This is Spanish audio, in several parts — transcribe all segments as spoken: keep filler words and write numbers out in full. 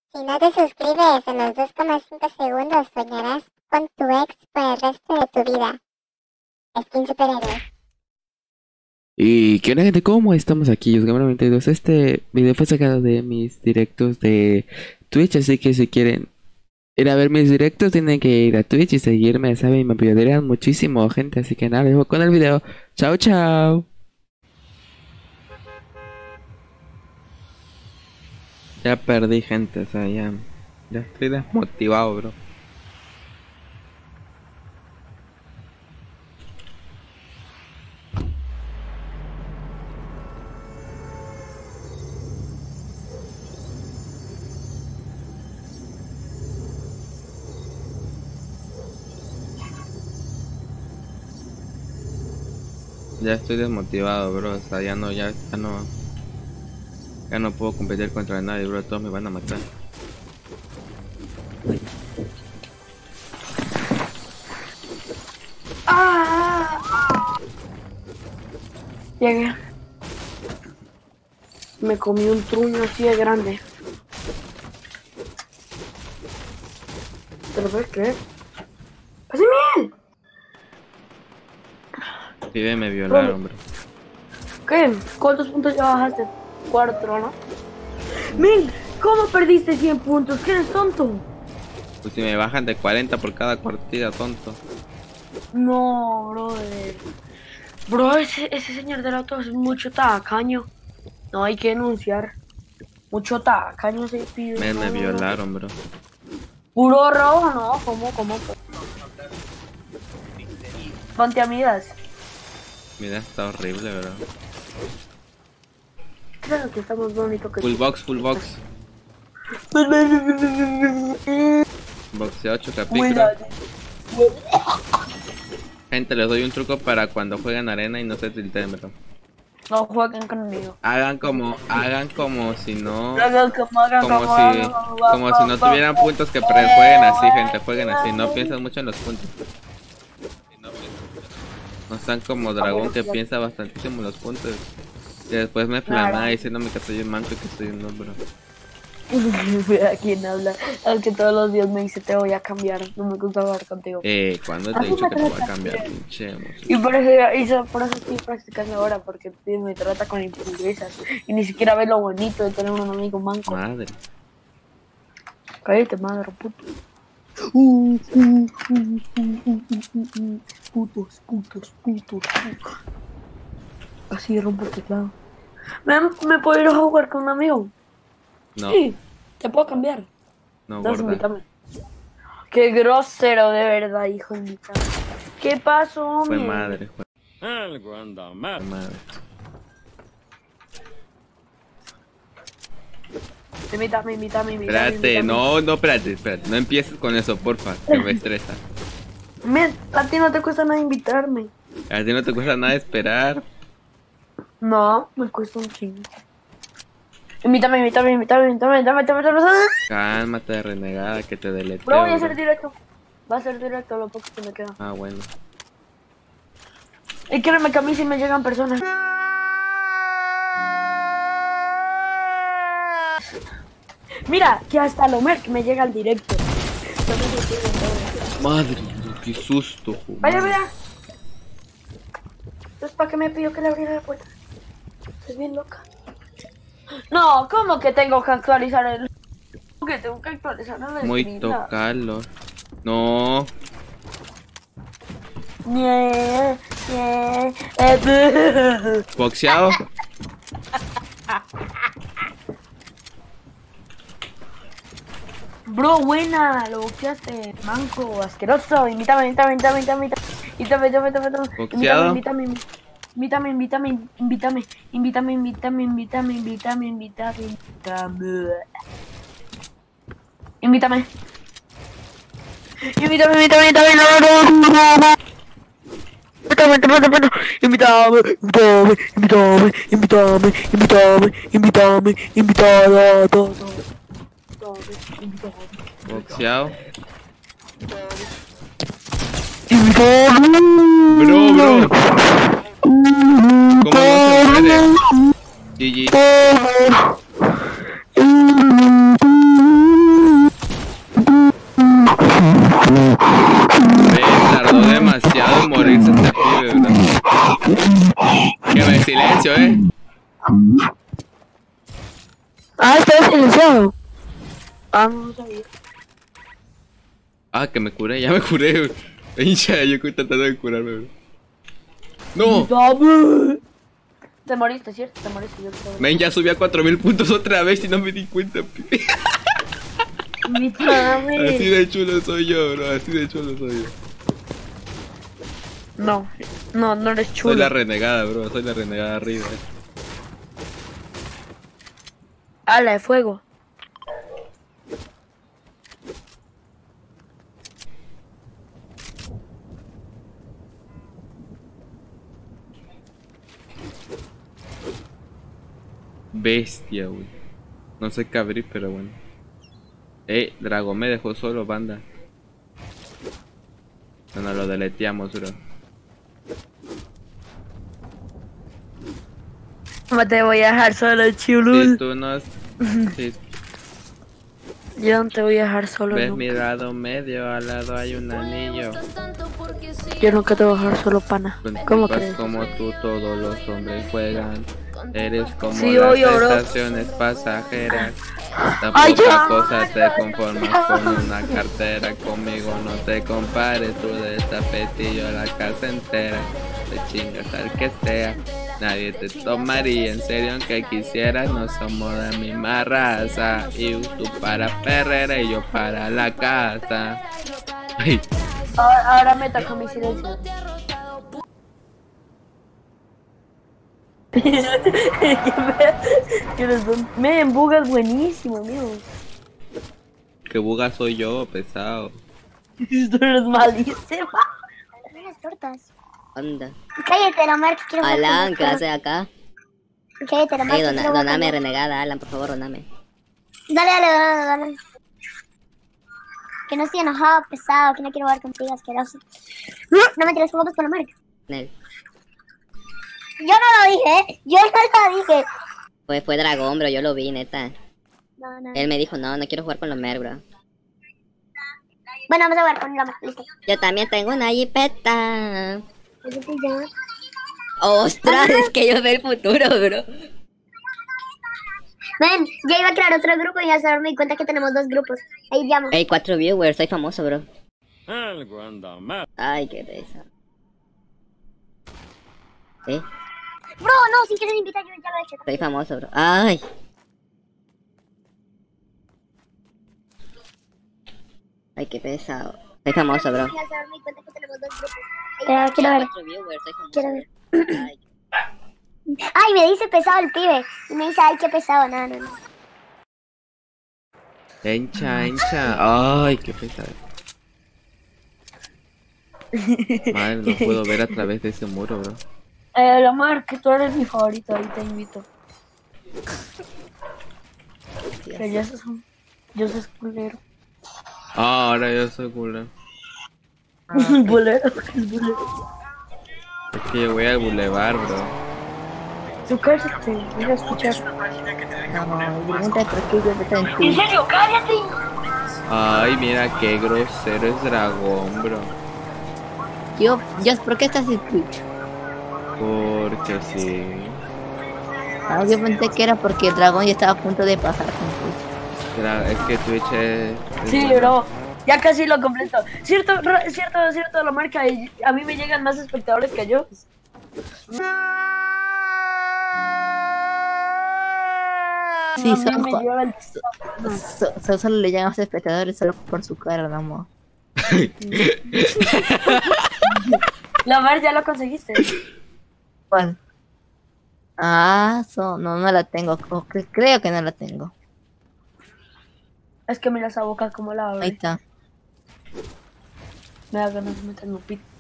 Si no te suscribes en los dos coma cinco segundos, soñarás con tu ex por el resto de tu vida. Skin Superhéroes. Y qué onda, gente, ¿cómo estamos aquí? Yusgamer noventa y dos. Este video fue sacado de mis directos de Twitch, así que si quieren ir a ver mis directos tienen que ir a Twitch y seguirme, ¿saben? Me apoyarían muchísimo, gente, así que nada, les dejo con el video. Chao, chao. Ya perdí, gente, o sea, ya, ya estoy desmotivado, bro. Ya estoy desmotivado, bro, o sea, ya no, ya, ya no, ya no puedo competir contra nadie, bro, todos me van a matar. ¡Ah! Llegué. Me comí un truño así de grande. ¿Te lo puedes creer? ¡Así bien! Pibe, me violaron, bro. ¿Qué? ¿Cuántos puntos ya bajaste? Cuatro, ¿no? ¡Mil! ¿Cómo perdiste cien puntos? ¿Qué eres tonto? Pues si me bajan de cuarenta por cada partida, tonto. No, brother. Bro, ese, ese señor del auto es mucho tacaño. No hay que denunciar. Mucho tacaño ese pibe. Me, no, me no, violaron, no. bro. Puro rojo, no. ¿Cómo, cómo? Ponte amigas. Mira, está horrible, bro. Claro que está más bonito que Full box, full box. Boxeo chocapico. Gente, les doy un truco para cuando juegan arena y no se tilten, bro. No jueguen conmigo. Hagan como, hagan como si no, Hagan como, hagan como como, si, hagan como si no tuvieran puntos, que pre- jueguen así, gente, jueguen así, no piensen mucho en los puntos. No sean como dragón que piensa bastantísimo en los puntos. Y después me flamea diciéndome que soy un manco y que soy un bro. Mira quién habla. Aunque todos los días me dice te voy a cambiar. No me gusta jugar contigo. Eh, ¿cuándo te he Así dicho me que te voy a trata cambiar, bien. pinche emoción? Y por eso, y so- por eso estoy practicando ahora, porque tío, me trata con impurezas. Y ni siquiera ve lo bonito de tener un amigo manco. Madre. Cállate, madre, puto. Uh, uh, uh, uh, uh, uh, uh, uh. Putos, putos, putos, putos. Así rompo el teclado. ¿Me, ¿Me puedo ir a jugar con un amigo? No, Sí, te puedo cambiar. no, Entonces, gorda. invítame. Qué grosero, de verdad, hijo de mi cara. ¿Qué pasó, Fue mi? madre, fue Algo anda mal. madre. Invítame, invítame, invítame. Espérate, invítame. no, no, espérate, espérate. No empieces con eso, porfa, que me estresa. Men, a ti no te cuesta nada invitarme. A ti no te cuesta nada esperar. No, me cuesta un chingo. Invítame, invítame, invítame, invítame, invítame, invítame, invítame. Cálmate, renegada, que te deleteo. Bro, voy a bro. hacer directo. Va a ser directo lo poco que me queda. Ah, bueno. Y créeme que a mí sí me llegan personas. Mira, que hasta Lomer que me llega al directo. Madre, qué susto, joder. Vaya, vaya. Entonces, ¿para qué me pidió que le abriera la puerta? Estoy bien loca. No, ¿cómo que tengo que actualizar el... ¿Cómo que tengo que actualizar el Muy stream? tocalo. No. Nie, nie, eh, Boxeado. Bro, buena, lo boxeaste, manco, asqueroso. Invítame, invítame, invítame, invítame, invítame, invítame, invítame, invítame, Boxeado. invítame, invítame, invítame, invítame, invítame, invítame, invítame, invítame, invítame, invítame, invítame, invítame, invítame, invítame, no, no, no, no. Invítame, invítame, invítame, invítame, invítame, invítame, invítame, invítame, invítame, todo, todo. Boxeado. Invítame. Bro, bro. ¿Cómo no se puede? G G. silencio, eh. Ah, está silenciado. Ah, no sabía. Ah, que me curé, ya me curé, güey. Hincha, yo estoy tratando de curarme, bro. ¡No! Dame. Te moriste, ¿cierto? Te moriste, yo creo. Men, ya subí a cuatro mil puntos otra vez y no me di cuenta, pibe. Dame. Así de chulo soy yo, bro. Así de chulo soy yo. No, no, no eres chulo. Soy la renegada, bro. Soy la renegada arriba. Eh. Ala de fuego. Bestia, güey. No sé qué abrir, pero bueno. Eh, Drago me dejó solo, banda. No nos lo deleteamos, bro. No te voy a dejar solo, Si chulo. tú no... Si Yo no te voy a dejar solo. ves Nunca. mi lado medio, al lado hay un anillo. Yo nunca te voy a dejar solo, pana. Con ¿Cómo tipas crees? como tú todos los hombres juegan. Eres como Sí, las obvio, bro. estaciones pasajeras. Tan Ay, poca ya. cosa te conformas con una cartera. Conmigo no te compares, tú de tapetillo la casa entera. Te chingas al que sea. Nadie te tomaría en serio aunque quisieras. No somos de la misma raza. Y tú para Ferrera y yo para la casa. Ay. Ahora, ahora me toca mi silencio. Que los dos- Me embugas buenísimo, amigo. Que buga soy yo, pesado. Tú eres malísima. Dame las tortas. Onda. Cállate, la marca, quiero jugar Alan, con ¿qué vos. haces acá? Cállate, la Ey, marca, dona, quiero jugar doname, con vos. renegada, Alan, por favor, doname. Dale, dale, dale, dale. Que no estoy enojado, pesado, que no quiero jugar contigo, asqueroso. No me tiras juegos con la marca. Nel. Yo no lo dije, ¿eh? Yo no lo dije. Pues fue dragón, bro, yo lo vi, neta. No, no. Él me dijo, no, no quiero jugar con los mer, bro. Bueno, vamos a jugar con la marca, listo. Yo también tengo una jipeta. Pues yo te llamo. Ostras, es que yo veo el futuro, bro. Ven, ya iba a crear otro grupo y ya se me di cuenta que tenemos dos grupos. Ahí llamo. Ey, cuatro viewers, soy famoso, bro. Algo anda mal. Ay, qué pesa. ¿Eh? Bro, no, si quieres invitar, yo ya lo he hecho. Soy famoso, bro. Ay. Ay, qué pesado. Soy famoso, bro. Ya se me di cuenta que tenemos dos grupos. Ahí quiero ver, Cuatro viewers, soy famoso. quiero ver. Ay. Ay, me dice pesado el pibe. Y me dice, ay, qué pesado. No, no, no. Hincha, hincha. Ay, qué pesado. Madre, no puedo ver a través de ese muro, bro. Eh, la marca, tú eres mi favorito, ahí te invito. Pero ya sos un... Yo soy culero. Ah, ahora yo soy culo. Bulero, ¿qué es bulero? Es que voy al bulevar, bro. Tú cállate, voy a escuchar. ¿En serio? ¡Cállate! Ay, mira qué grosero es dragón, bro. Yo, yo, ¿por qué estás en Twitch? Porque sí. Ah, yo pensé que era porque el dragón ya estaba a punto de pasar con Twitch. Dra- Es que Twitch es... es Sí, bueno. bro. Ya casi lo completo. Cierto, ra- cierto, cierto, la marca. y A mí me llegan más espectadores que yo. Sí, A mí son me jo- llega el- So- so- solo le llaman a espectadores solo por su cara, no amor. La mar ya lo conseguiste. ¿Cuál? Ah, so, no, no la tengo. o cre- creo que no la tengo. Es que mira esa boca como la Ahí abre. está. Me da ganas de meterme un pito.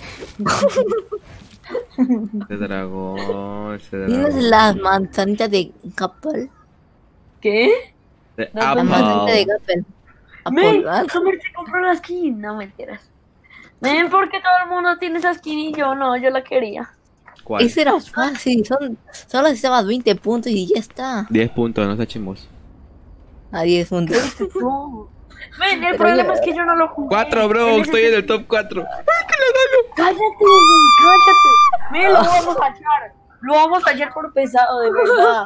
Ese dragón, ese ¿Tienes dragón. las manzanitas de Gapple? ¿Qué? De No, La Apple. manzanita de Apple. Gapple. Men, Apple, ¿ah? Summer se compró la skin. No mentiras. Men, porque todo el mundo tiene esa skin y yo no, yo la quería. ¿Cuál? Eso era fácil. Son, solo necesitabas veinte puntos y ya está. diez puntos, no se chimos. A diez puntos. No. Men, el Pero problema ya- es que yo no lo jugué. cuatro, bro, ese estoy en el sentido- top cuatro. Cállate, güey, cállate. Men, lo vamos a echar. Lo vamos a hallar por pesado, de verdad.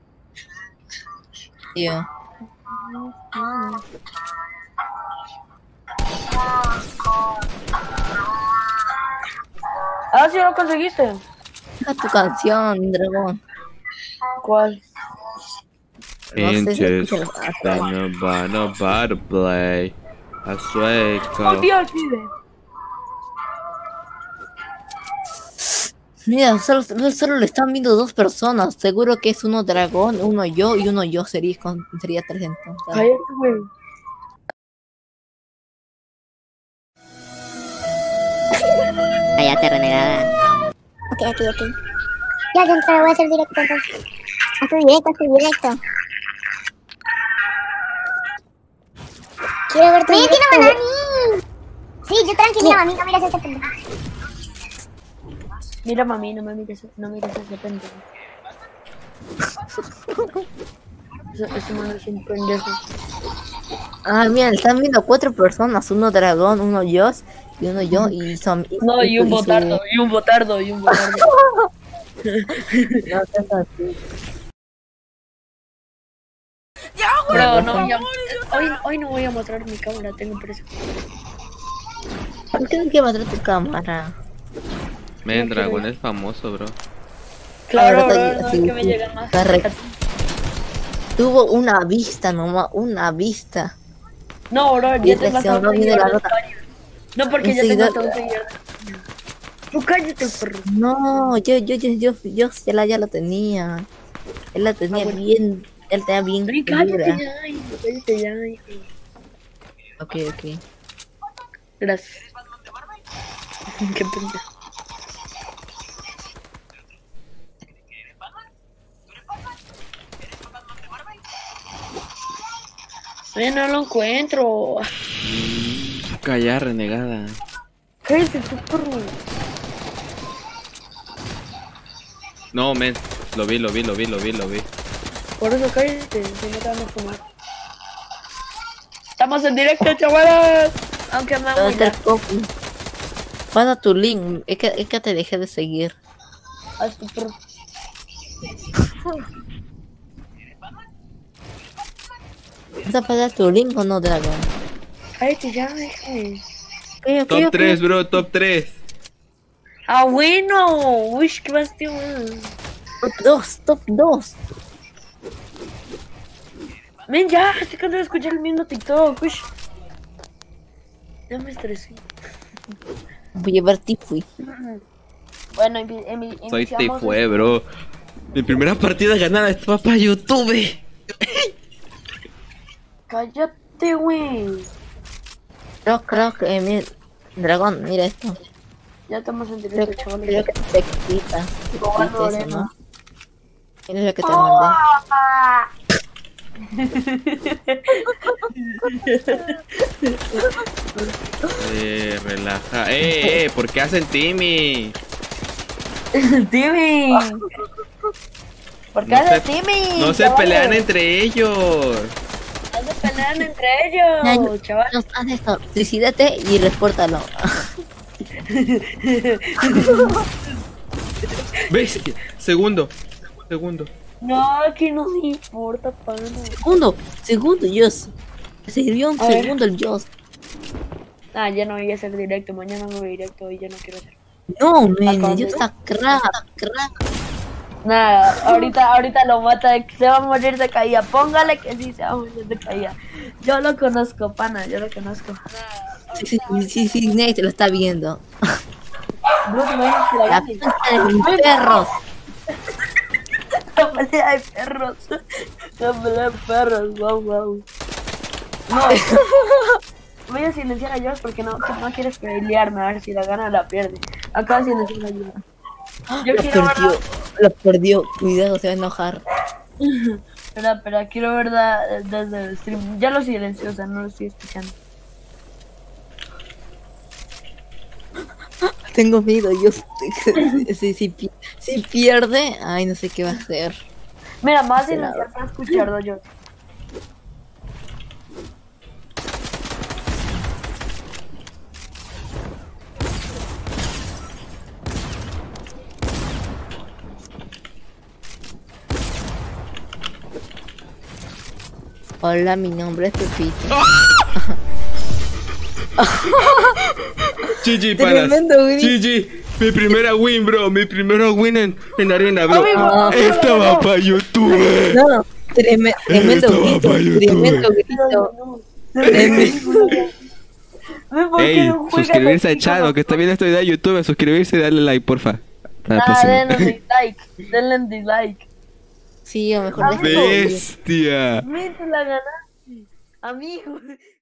Tío. Ah, sí, lo conseguiste. Deja tu canción, dragón. ¿Cuál? No sé si Inches, escuchas- ah, then a no butterfly, a ¡Oh, sueco. Dios, pibe! Mira, solo, solo, solo le están viendo dos personas. Seguro que es uno dragón, uno yo y uno yo. Sería, con- sería tres entonces. Cállate, güey. Cállate, renegada. Ok, ok, ok. Ya, ya entré, voy a hacer directo entonces. Haz tu directo, haz tu directo. Quiero ver tu directo. ¡Oye, tiene banani! Sí, yo tranquila, mami, no miras ese pendejo. Mira, mami, no me mires, no mires ese pendejo. Ese, ese man es un pendejo. Ah, mira, le están viendo cuatro personas. Uno dragón, uno yo y uno yo. Y son. No, y un su- botardo, y un botardo, y un botardo. No, seas así. Bro, no, ya, hoy, hoy no voy a mostrar mi cámara, tengo presa. ¿Por qué no quieres matar tu cámara? Men, Dragón es famoso, bro. Claro, Ahora bro, está- no, sí, es que me sí, llega más. está re- Tuvo una vista nomás, una vista. No, bro, Y ya te vas a reaccionó un bien de seguidor la de nota. España. No, porque Un ya tengo seguidor- hasta un seguidor de España. Tú cállate, perro. No, yo, yo, yo, yo, yo ya la, ya la tenía. Él la tenía Ah, bueno. bien, él tenía bien Ay, cállate dura. ya, hijo, cállate ya, hijo. Ok, ok. Gracias. Qué pendejo. Ay, no lo encuentro. Calla, renegada. Cállate tú, perro. No, men. Lo vi, lo vi, lo vi, lo vi, lo vi. Por eso cállate, si no te van a fumar. Estamos en directo, chavales. Aunque me ¿Dónde hago está ya. el copy? Pasa tu link, es que, es que te dejé de seguir. Haz tu perro. ¿Vas a pasar tu link o no, Dragón? Cállate ya, déjame. Ok, ok, Top ok. tres, bro, top tres. Ah, bueno. Uy, qué bastión. Top dos, top dos. Men, ya, estoy cansado de escuchar el mismo TikTok. Uy. Ya me estresé. Voy a llevar Tifui. Bueno, emi- emi- Soy iniciamos fue, bro. Mi primera partida ganada estaba para YouTube. Cállate, güey. Creo, creo que, eh, mira, Dragón, mira esto. Ya estamos en Creo, directo, chavales. creo que te quita. Te Robando quita eso, arena. ¿no? Mira lo que te mandé. Eh, relaja. Eh, eh, ¿por qué hacen Timmy? Timmy. ¿Por qué No haces se- Timmy? No se chavales? pelean entre ellos. No se pelean entre Ya, ya, ellos, chaval. no, haz esto, suicídate y repórtalo. ¿Ves? Segundo. Segundo. No, que no me importa, pana. Segundo, segundo, Dios. Se dio un A ver. segundo el Dios. Ah, ya no voy a hacer directo. Mañana no voy directo y ya no quiero hacer. No, men, Acá, Dios está crack, crack. Nada, ahorita, ahorita lo mata. Se va a morir de caída. Póngale que sí se va a morir de caída. Yo lo conozco, pana. Yo lo conozco. Sí, sí, sí, sí, nadie te lo está viendo. Bro, te imaginas que la La gane. pinta de mis perros. La pelea de perros. La pelea de perros. Wow, wow. No. Voy a silenciar a Josh porque no, no quieres pelearme. A ver si la gana o la pierde. Acá silenciar a Josh. Yo Lo quiero ver perdió, lo perdió. Cuidado, se va a enojar. Espera, espera, quiero ver da- desde el stream. Ya lo silencio, o sea, no lo estoy escuchando. Tengo miedo, yo si, si, pi- si pierde, ay, no sé qué va a hacer. Mira, más Será. silenciar para escucharlo yo. Hola, mi nombre es Pepito. G G, panas. Tremendo grito. G G. Mi primera win, bro. Mi primera win en, en arena, bro. Ah. Esta va para YouTube. No, treme- tremendo Esto va grito, pa' YouTube. tremendo grito. Tremendo- ¿Por qué Ey, no juegas suscribirse así al channel con que está viendo este video de YouTube. Suscribirse y darle like, porfa. Hasta la Ah, próxima. denle dislike, denle dislike. Sí, o mejor Amigo. déjalo. Bestia. Mete la ganaste, amigo.